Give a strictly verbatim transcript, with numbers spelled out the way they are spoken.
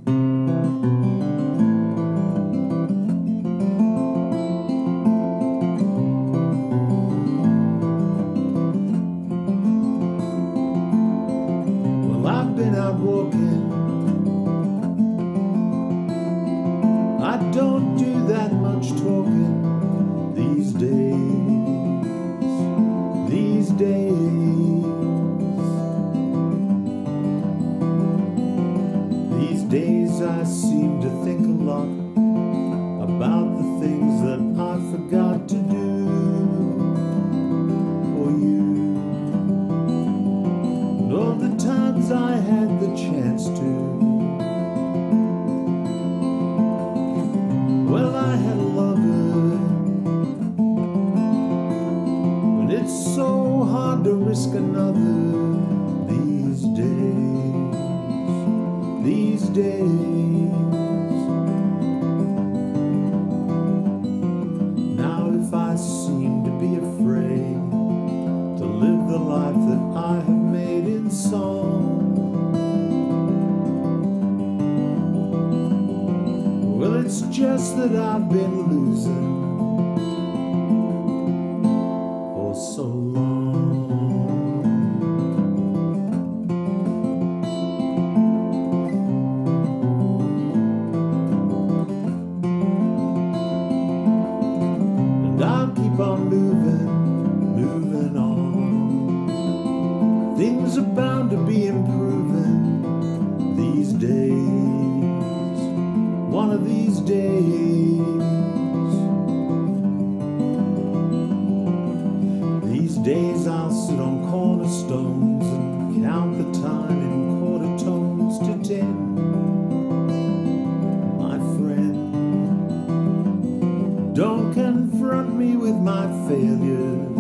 Well, I've been out walking. I don't do that much talking these days, these days. These days I seem to think a lot about the things that I forgot to do for you, and all the times I had the chance to. Well, I had a lover, but it's so hard to risk another these days, these days. Now if I seem to be afraid to live the life that I have made in song, well, it's just that I've been losing for so long. And I'll keep on moving, moving on. Things are bound to be improving these days, one of these days. These days I'll sit on cornerstones and count the time in quarter tones to ten. My friend, don't confront me with my failures.